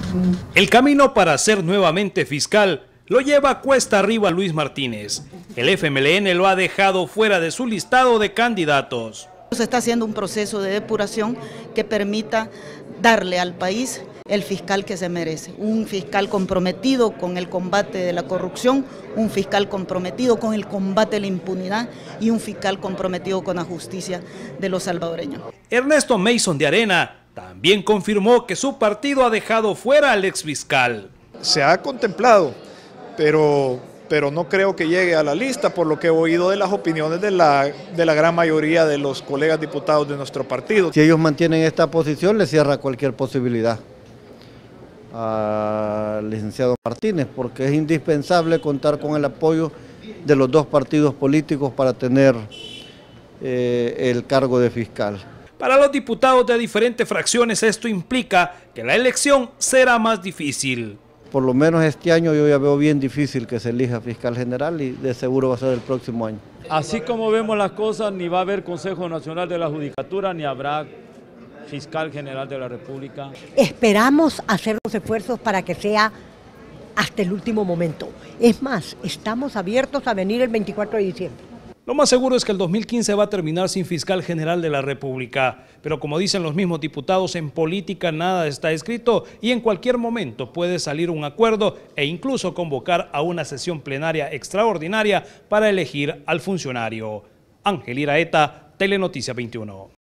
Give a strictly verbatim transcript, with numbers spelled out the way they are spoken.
El camino para ser nuevamente fiscal lo lleva cuesta arriba Luis Martínez. El F M L N lo ha dejado fuera de su listado de candidatos. Se está haciendo un proceso de depuración que permita darle al país el fiscal que se merece. Un fiscal comprometido con el combate de la corrupción, un fiscal comprometido con el combate de la impunidad y un fiscal comprometido con la justicia de los salvadoreños. Ernesto Mason de Arena también confirmó que su partido ha dejado fuera al exfiscal. Se ha contemplado, pero, pero no creo que llegue a la lista, por lo que he oído de las opiniones de la, de la gran mayoría de los colegas diputados de nuestro partido. Si ellos mantienen esta posición, les cierra cualquier posibilidad al licenciado Martínez, porque es indispensable contar con el apoyo de los dos partidos políticos para tener eh, el cargo de fiscal. Para los diputados de diferentes fracciones esto implica que la elección será más difícil. Por lo menos este año yo ya veo bien difícil que se elija fiscal general y de seguro va a ser el próximo año. Así como vemos las cosas, ni va a haber Consejo Nacional de la Judicatura, ni habrá Fiscal General de la República. Esperamos hacer los esfuerzos para que sea hasta el último momento. Es más, estamos abiertos a venir el veinticuatro de diciembre. Lo más seguro es que el dos mil quince va a terminar sin fiscal general de la República, pero como dicen los mismos diputados, en política nada está escrito y en cualquier momento puede salir un acuerdo e incluso convocar a una sesión plenaria extraordinaria para elegir al funcionario. Ángel Iraeta, Telenoticias veintiuno.